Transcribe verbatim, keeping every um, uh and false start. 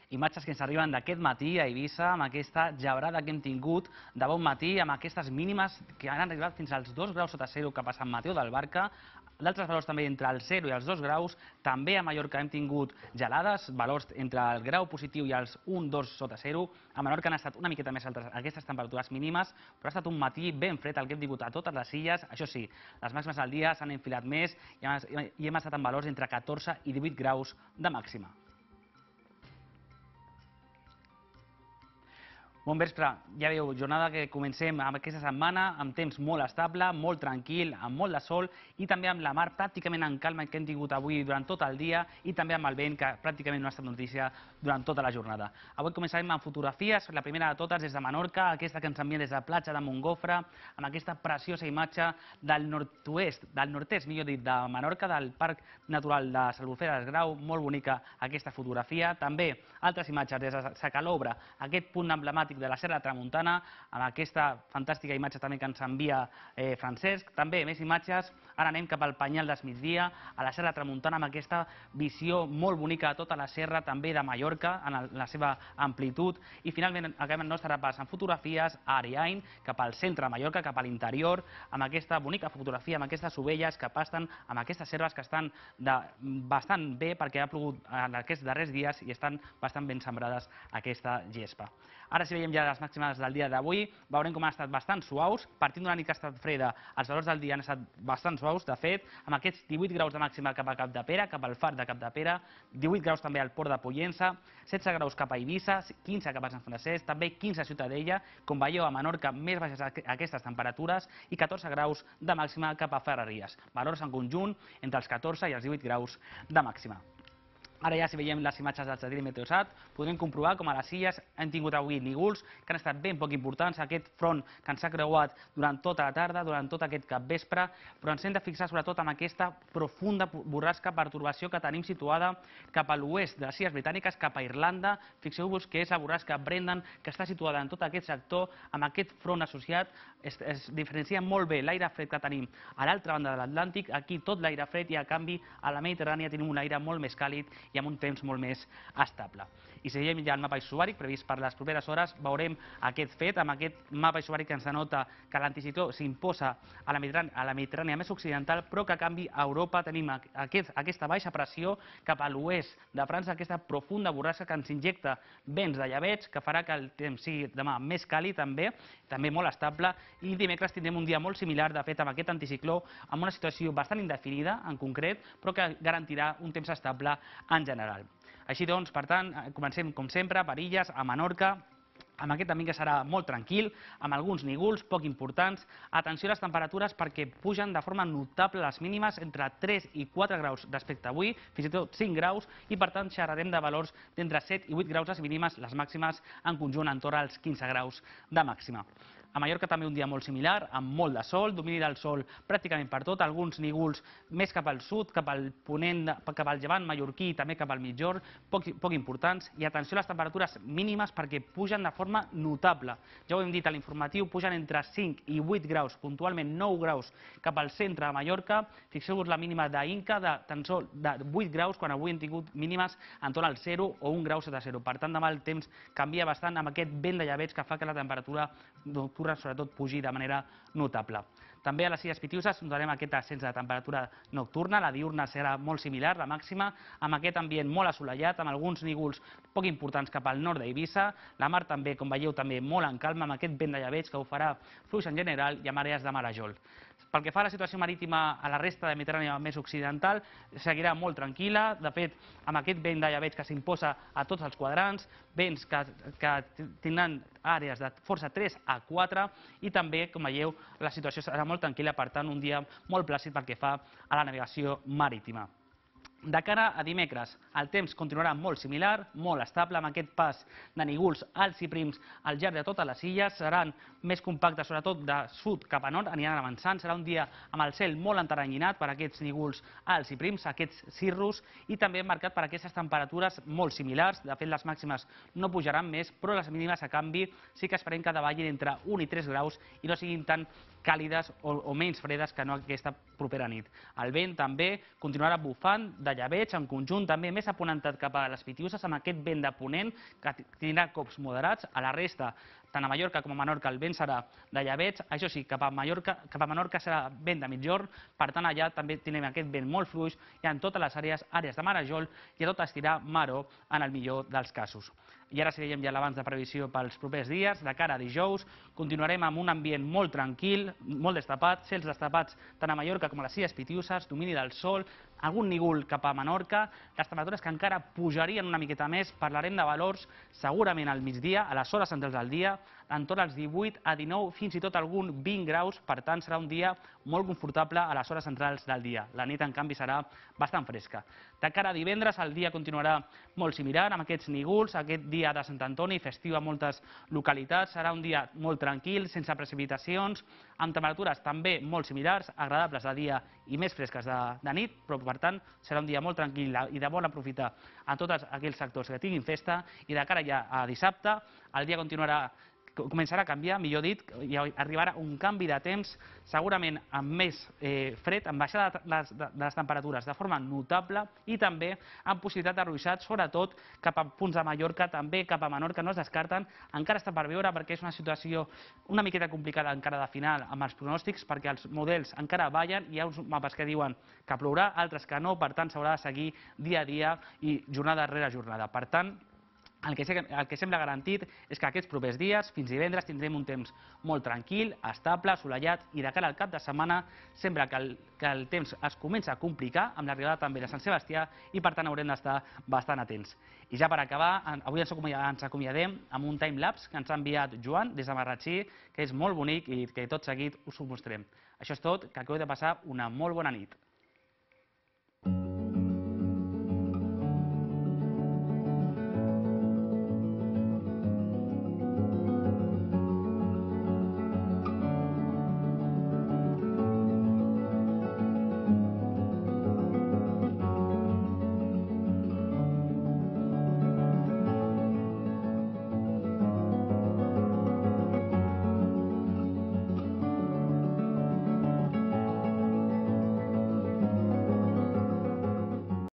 Imatges que ens arriben d'aquest matí a Eivissa, amb aquesta gebrada que hem tingut de bon matí, amb aquestes mínimes que han arribat fins als dos graus sota zero cap a Sant Mateu del Barca, d'altres valors també entre el zero i els dos graus, també a Mallorca hem tingut gelades, valors entre el grau positiu i els un dos sota zero, a Menorca han estat una miqueta més altes aquestes temperatures mínimes, però ha estat un matí ben fred el que hem tingut a totes les illes, això sí, les màximes del dia s'han enfilat més i hem estat en valors entre catorze i divuit graus de màxima. Bon vespre, ja veieu, jornada que comencem amb aquesta setmana, amb temps molt estable, molt tranquil, amb molt de sol i també amb la mar pràcticament en calma que hem tingut avui durant tot el dia i també amb el vent que pràcticament no ha estat notícia durant tota la jornada. Avui començarem amb fotografies, la primera de totes des de Menorca, aquesta que ens envien des de platja de Montgofre, amb aquesta preciosa imatge del nord-oest, del nord-est, millor dit, de Menorca, del Parc Natural de s'Albufera del Grau, molt bonica aquesta fotografia. També altres imatges des de Sacalobra, aquest punt emblemàtic de la Serra de Tramuntana, amb aquesta fantàstica imatge també que ens envia eh, Francesc. També més imatges, ara anem cap al Penyal del Migdia, a la Serra de Tramuntana, amb aquesta visió molt bonica de tota la serra, també de Mallorca, en el, la seva amplitud. I finalment acabem el nostre repàs amb fotografies a Ariany, cap al centre de Mallorca, cap a l'interior, amb aquesta bonica fotografia, amb aquestes ovelles que pasten, amb aquestes serves que estan de, bastant bé perquè ha plogut en aquests darrers dies i estan bastant ben sembrades aquesta gespa. Ara si veiem ja les màximes del dia d'avui, veurem com han estat bastant suaus, partint d'una nit que ha estat freda, els valors del dia han estat bastant suaus, de fet, amb aquests divuit graus de màxima cap a Capdepera, cap al Far de Capdepera, divuit graus també al Port de Pollença, setze graus cap a Eivissa, quinze cap a Sant Francesc, també quinze a Ciutadella, com veieu a Menorca més baixes aquestes temperatures i catorze graus de màxima cap a Ferreries, valors en conjunt entre els catorze i els divuit graus de màxima. Ara ja si veiem les imatges del satèl·lit Meteosat podrem comprovar com a les illes hem tingut avui nígols que han estat ben poc importants, aquest front que ens ha creuat durant tota la tarda, durant tot aquest capvespre, però ens hem de fixar sobretot en aquesta profunda borrasca pertorbació que tenim situada cap a l'oest de les Illes Britàniques, cap a Irlanda. Fixeu-vos que és la borrasca Brendan que està situada en tot aquest sector, amb aquest front associat, es, es diferencia molt bé l'aire fred que tenim a l'altra banda de l'Atlàntic, aquí tot l'aire fred i a canvi a la Mediterrània tenim un aire molt més càlid i amb un temps molt més estable. I si veiem ja el mapa isobàric previst per les properes hores, veurem aquest fet, amb aquest mapa isobàric que ens denota que l'anticicló s'imposa a la Mediterrània més occidental, però que a canvi a Europa tenim aquest, aquesta baixa pressió cap a l'oest de França, aquesta profunda borrasca que ens injecta vents de llebeig, que farà que el temps sigui demà més càlid també, també molt estable, i dimecres tindrem un dia molt similar, de fet, amb aquest anticicló, amb una situació bastant indefinida, en concret, però que garantirà un temps estable en general. Així doncs, per tant, comencem com sempre per illes, a Menorca, amb aquest també que serà molt tranquil, amb alguns nígols poc importants. Atenció a les temperatures perquè pugen de forma notable les mínimes entre tres i quatre graus respecte a avui, fins i tot cinc graus, i per tant xerrarem de valors d'entre set i vuit graus les mínimes, les màximes en conjunt entorn als quinze graus de màxima. A Mallorca també un dia molt similar, amb molt de sol, domini del sol pràcticament per tot, alguns nígols més cap al sud, cap al ponent, cap al llevant mallorquí i també cap al mitjorn, poc, poc importants, i atenció a les temperatures mínimes perquè pugen de forma notable. Ja ho hem dit a l'informatiu, pugen entre cinc i vuit graus, puntualment nou graus cap al centre de Mallorca. Fixeu-vos la mínima d'Inca de tan sol de vuit graus, quan avui hem tingut mínimes entorn al zero o un grau sota zero. Per tant, demà el temps canvia bastant amb aquest vent de llebeig que fa que la temperatura nocturna sobretot pugi de manera notable. També a les Illes Pitiüses notarem aquest ascens de temperatura nocturna, la diurna serà molt similar, la màxima, amb aquest ambient molt assolellat, amb alguns nígols poc importants cap al nord d'Eivissa, la mar també, com veieu, també molt en calma, amb aquest vent de llebeig que ho farà fluix en general i amb àrees de marejol. Pel que fa a la situació marítima a la resta de Mediterrània més occidental, seguirà molt tranquil·la, de fet, amb aquest vent de llebeig que s'imposa a tots els quadrants, vents que, que tindran àrees de força tres a quatre, i també, com veieu, la situació serà molt tranquil·la, per tant, un dia molt plàcid pel que fa a la navegació marítima. De cara a dimecres, el temps continuarà molt similar, molt estable, amb aquest pas de nígols alts i prims al llarg de totes les illes, seran més compactes, sobretot de sud cap a nord, aniran avançant, serà un dia amb el cel molt enteranyinat per aquests nígols alts i prims, aquests cirrus, i també marcat per aquestes temperatures molt similars. De fet, les màximes no pujaran més, però les mínimes, a canvi, sí que esperem que davallin entre un i tres graus i no siguin tan càlides o, o menys fredes que no aquesta propera nit. El vent també continuarà bufant de llebeig, en conjunt també més aponentat cap a les Pitiüses, amb aquest vent de ponent que tindrà cops moderats. A la resta, tant a Mallorca com a Menorca, el vent serà de llebeig. Això sí, cap a Mallorca, cap a Menorca serà vent de migjorn, per tant allà també tindrem aquest vent molt fluix i en totes les àrees, àrees de marejol, i a tot estirar maró en el millor dels casos. I ara si veiem ja l'abans de previsió pels propers dies, de cara a dijous, continuarem amb un ambient molt tranquil, molt destapat, cels destapats tant a Mallorca com a les Illes Pitiüses, domini del sol, algun nígol cap a Menorca, les temperatures que encara pujarien una miqueta més, parlarem de valors segurament al migdia, a les hores centrals del dia, entorn als divuit a dinou, fins i tot algun vint graus, per tant serà un dia molt confortable a les hores centrals del dia. La nit, en canvi, serà bastant fresca. De cara a divendres, el dia continuarà molt similar, amb aquests nígols, aquest dia de Sant Antoni, festiu a moltes localitats, serà un dia molt tranquil, sense precipitacions, amb temperatures també molt similars, agradables de dia i més fresques de, de nit, però per tant serà un dia molt tranquil i de bon aprofitar en tots aquells sectors que tinguin festa, i de cara ja a dissabte, el dia continuarà començarà a canviar, millor dit, i arribarà un canvi de temps, segurament amb més eh, fred, amb baixada de les, de les temperatures de forma notable i també amb possibilitat de ruixats, sobretot cap a punts de Mallorca, també cap a Menorca, no es descarten. Encara està per veure perquè és una situació una miqueta complicada encara de final amb els pronòstics, perquè els models encara ballen, hi ha uns mapes que diuen que plourà, altres que no, per tant s'haurà de seguir dia a dia i jornada rere jornada. Per tant, El que, el que sembla garantit és que aquests propers dies, fins divendres, tindrem un temps molt tranquil, estable, assolellat, i de cara al cap de setmana sembla que el, que el temps es comença a complicar amb l'arribada també de Sant Sebastià i per tant haurem d'estar bastant atents. I ja per acabar, avui ens acomiadem amb un timelapse que ens ha enviat Joan des de Marratxí, que és molt bonic i que tot seguit us ho mostrem. Això és tot, que acabeu de passar una molt bona nit.